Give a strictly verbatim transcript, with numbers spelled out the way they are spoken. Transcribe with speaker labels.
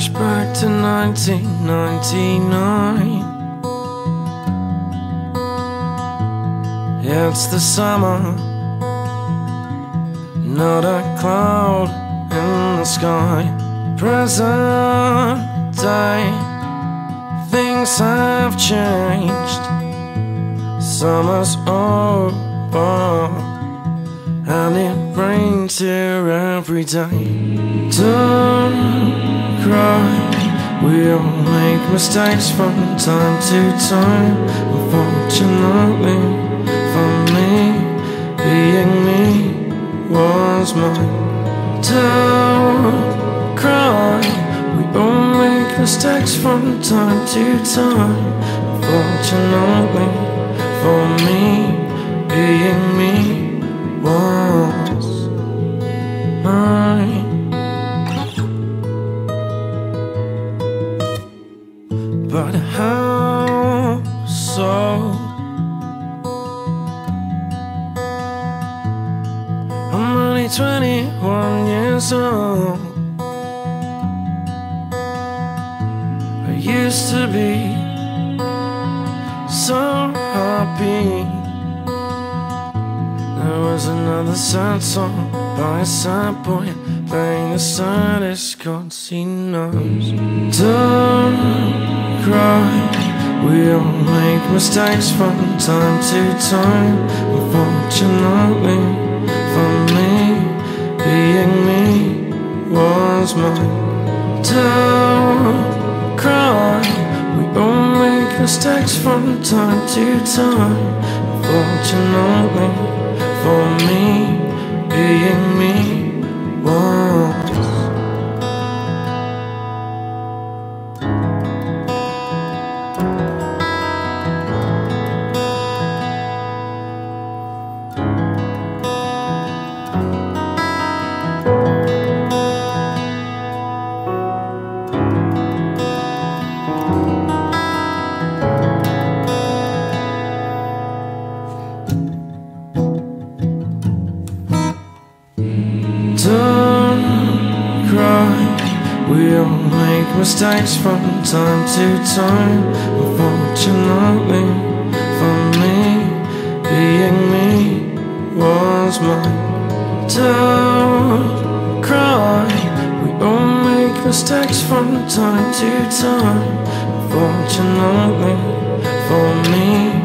Speaker 1: Flashback to nineteen ninety-nine. It's the summer, not a cloud in the sky. Present day, things have changed. Summer's over and it rains here every day. Don't cry, we all make mistakes from time to time. Unfortunately for me, being me was mine. Don't cry, we all make mistakes from time to time. Unfortunately for me, being me was mine. But how so? I'm only twenty-one years old. I used to be so happy. There was another sad song by a sad boy playing the saddest chords he knows. Don't cry, we all make mistakes from time to time. Unfortunately for me, being me was mine. Don't cry, we all make mistakes from time to time. Unfortunately for me, being me was Don't cry, we all make mistakes from time to time. Unfortunately for me, being me was mine. Don't cry, we all make mistakes from time to time. Unfortunately for me,